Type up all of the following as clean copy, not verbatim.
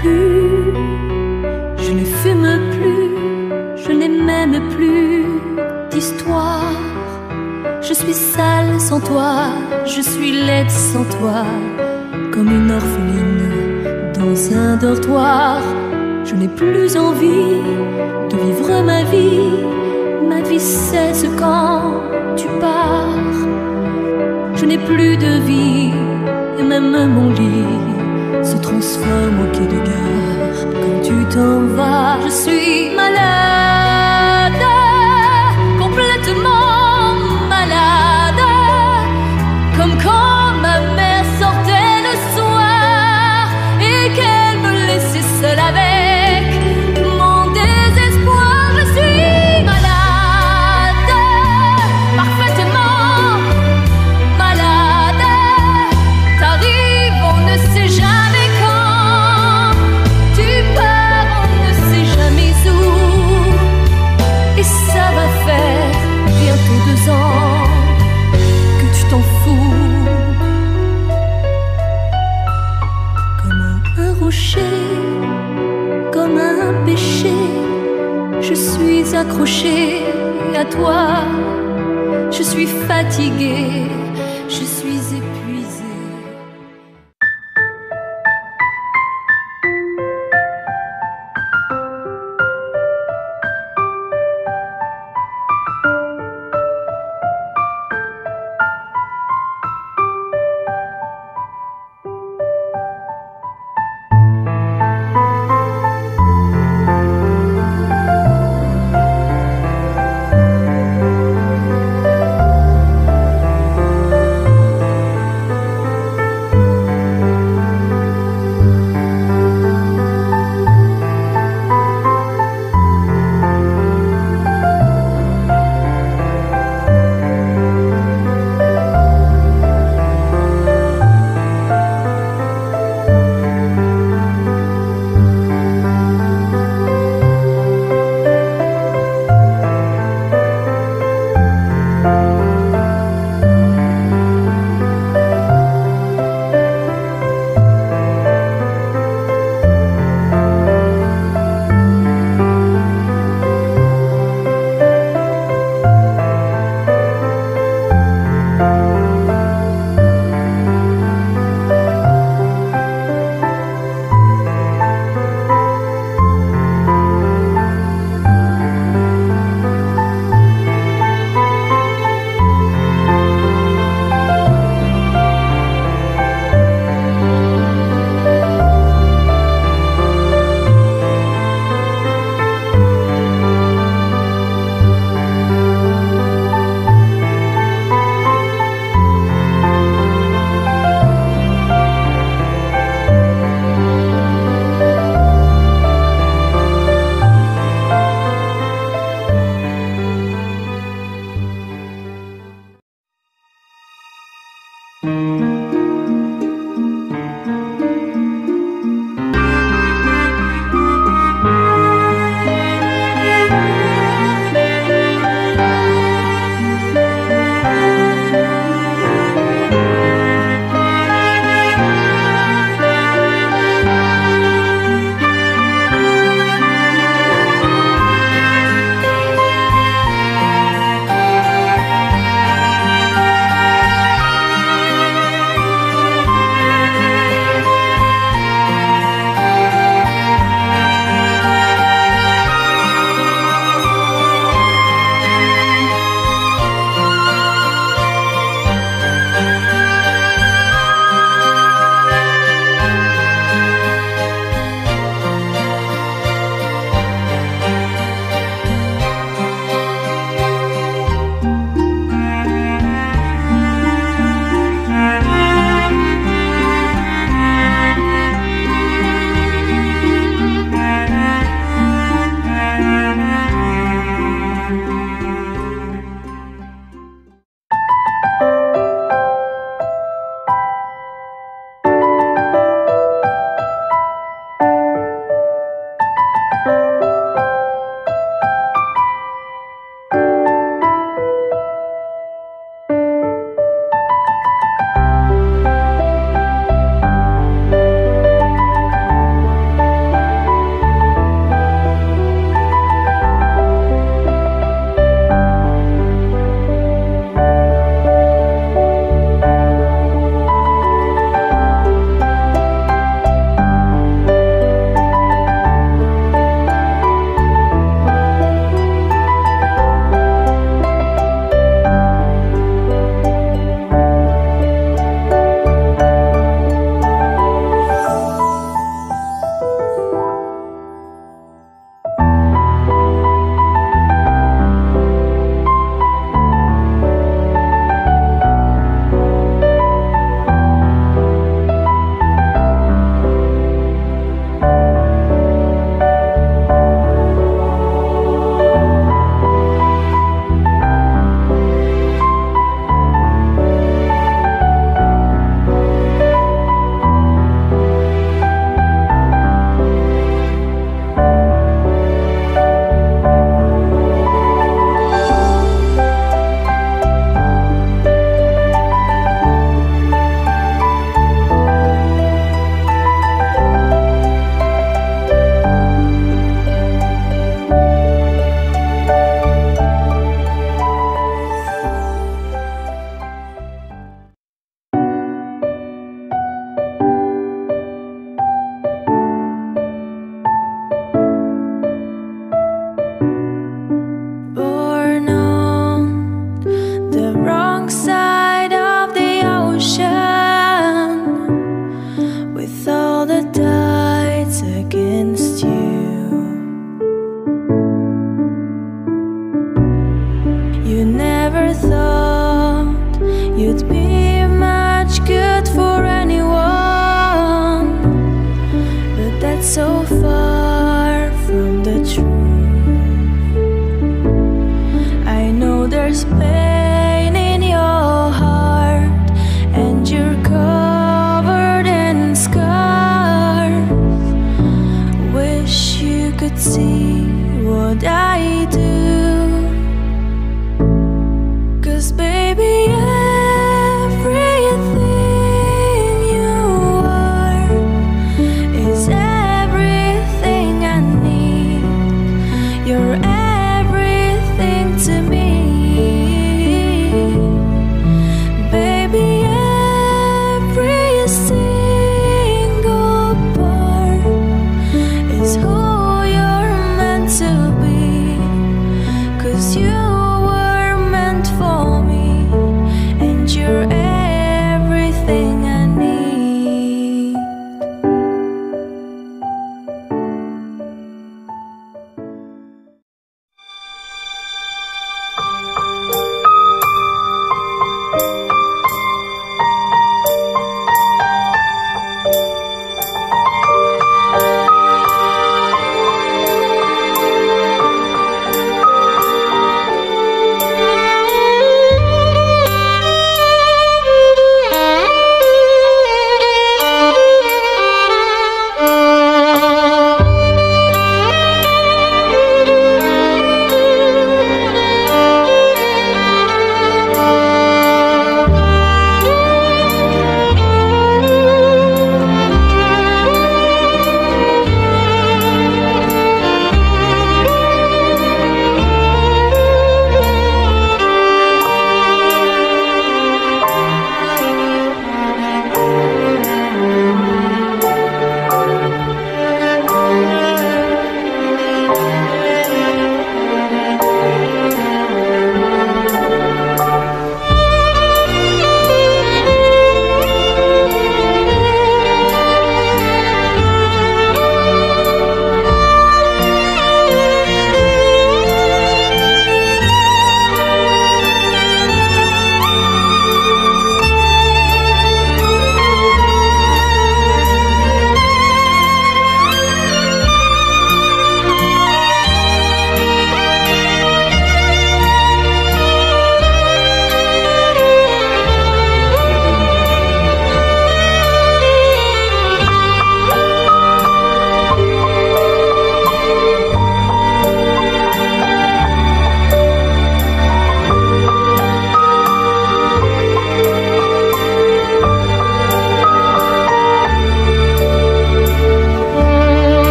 plus, je ne fume plus, je n'ai même plus d'histoire. Je suis sale sans toi, je suis laide sans toi, comme une orpheline dans un dortoir. Je n'ai plus envie de vivre ma vie cesse quand tu pars. Je n'ai plus de vie, et même mon lit se transforme au quai de gare. Quand tu t'en vas, je suis malade, complètement malade, comme quand ma mère sortait le soir et qu'elle me laissait seule avec mon désespoir. Je suis malade, parfaitement malade. T'arrives, on ne sait jamais quand. Tu pars, on ne sait jamais où. Et ça va faire bientôt 2 ans que tu t'en fous. Comme un rocher, comme un péché, je suis accrochée à toi. Je suis fatiguée, je suis épuisée.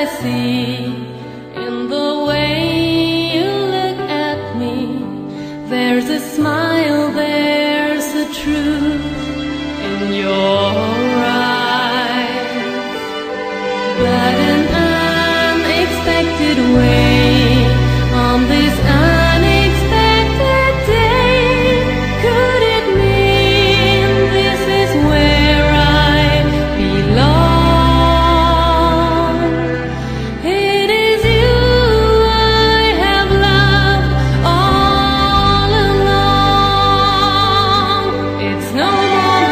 see in the way you look at me. There's a smile, there's a truth in your eyes. But an unexpected way on this unexpected day, could it mean this is where I belong? It is you I have loved all along. It's no more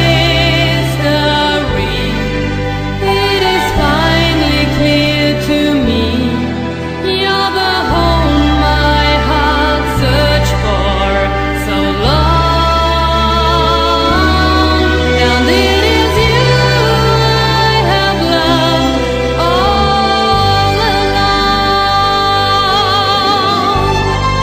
mystery. It is finally clear to me. You're the home my heart searched for so long. And it is you I have loved all along.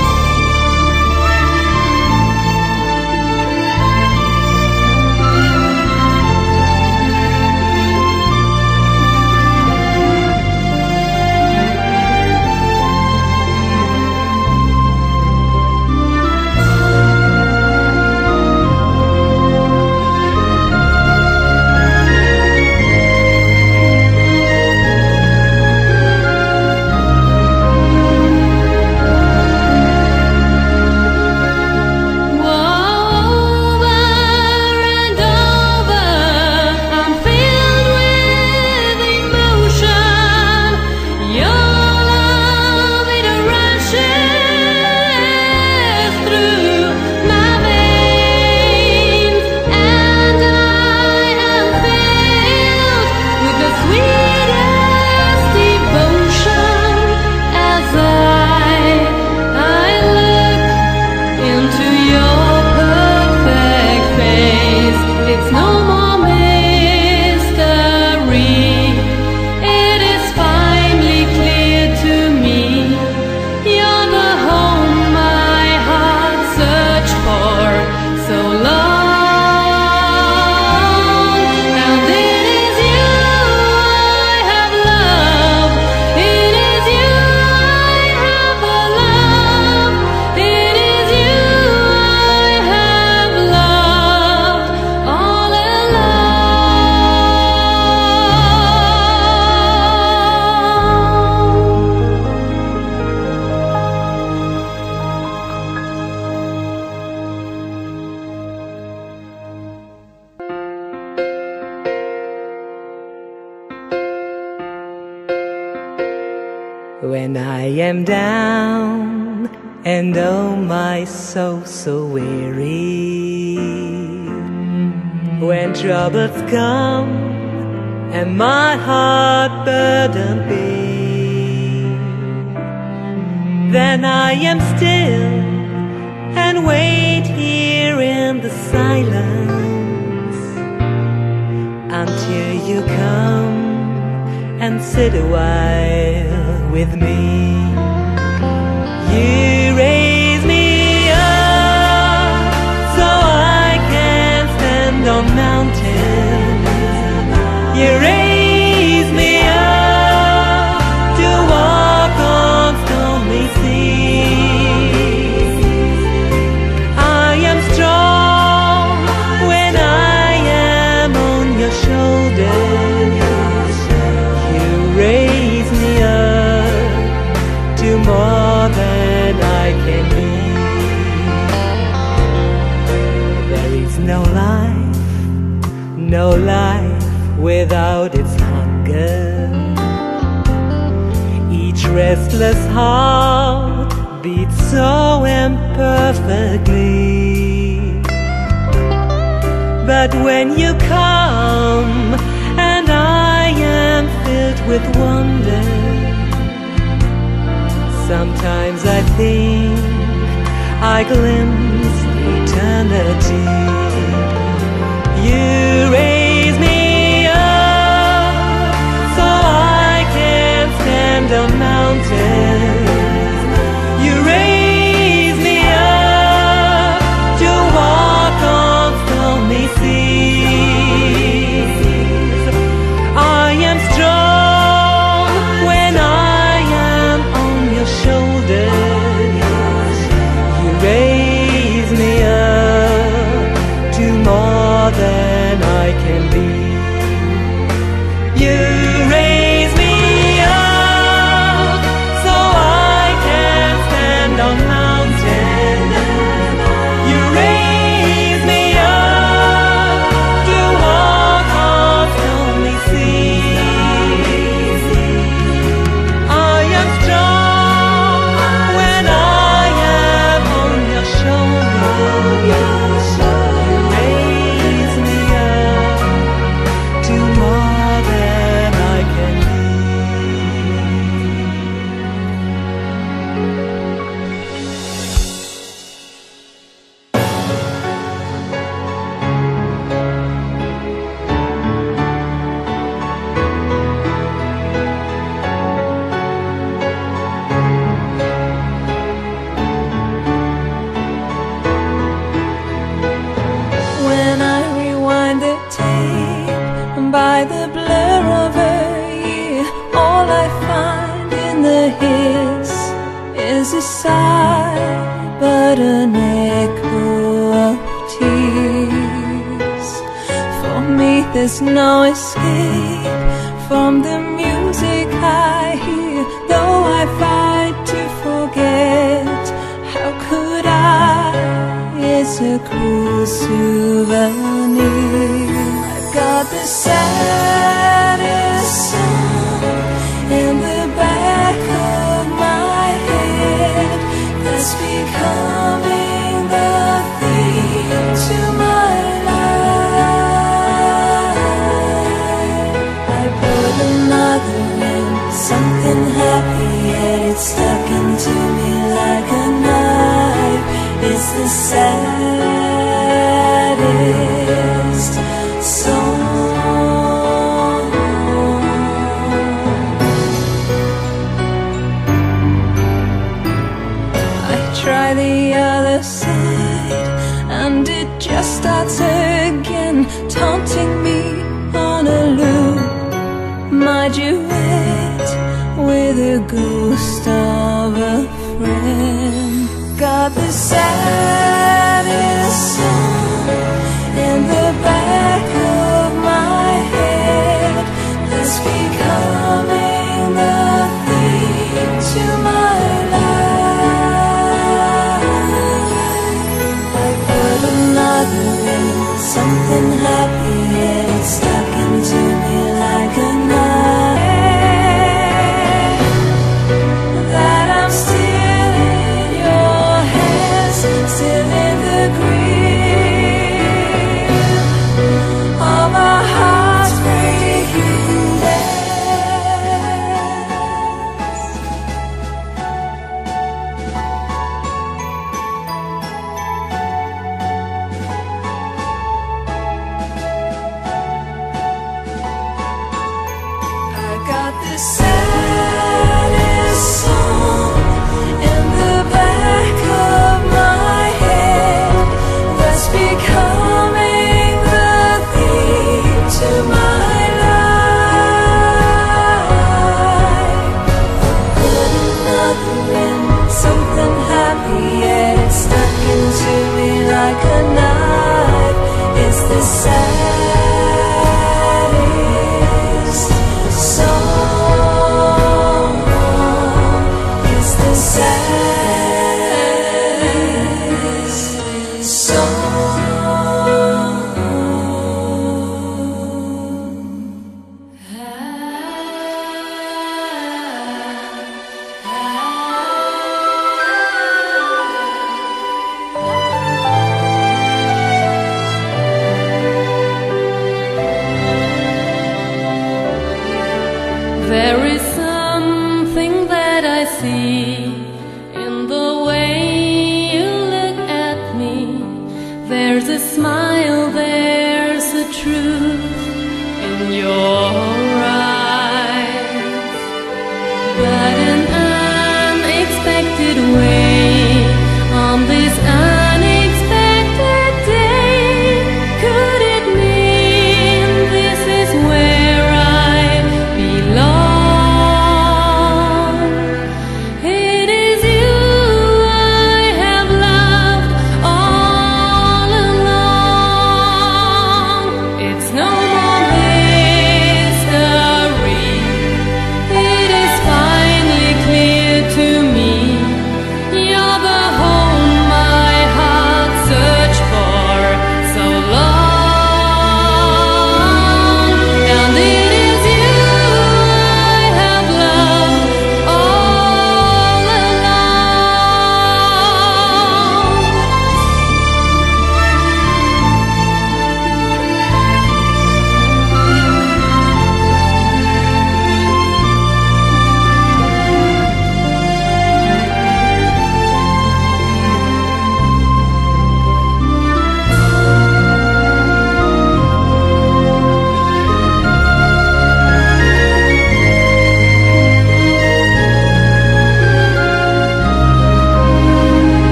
Over and over, I'm filled with emotion. Your love, it rushes through my veins, and I am filled with the sweetest devotion as I look into your perfect face. It's no more mystery. It is finally clear to me. You're the home my heart searched for so long. And it is you I have loved. It is you I have loved. It is you I have loved all When I am down and oh my soul so weary, when troubles come and my heart burdened be, then I am still and wait here in the silence until you come and sit a while with me. You raise me up so I can stand on mountains. You raise me up to walk on stormy seas. I am strong when I am on your shoulders. You raise me up to more than I can be. There is no life without its hunger. Each restless heart beats so imperfectly. But when you come and I am filled with wonder, sometimes I think I glimpse eternity. You raise me up so I can stand on mountains. You raise me up to walk on stormy seas. I am strong when a hiss is a sigh, but an echo of tears. For me there's no escape from the music I hear. Though I fight to forget, how could I? It's a cruel souvenir. I've got the saddest song in the back of my head that's becoming the theme to my life. I put another in, something happy, yet it's stuck into me like a knife. It's the saddest song. I try the other side and it just starts again, taunting me on a loop. My duet with a ghost of a friend. Got the saddest song in the back of my head that's becoming the theme to my life. I put another in, something happy, yet it's stuck into me like a knife. That I'm still in your hands, still in the grip of our hearts breaking dance. I got this saddest song in the back of my head that's becoming the theme to my life. Put another in, something happy, yet it's stuck into me like a knife. It's the saddest song. It's the saddest song. There is something that I see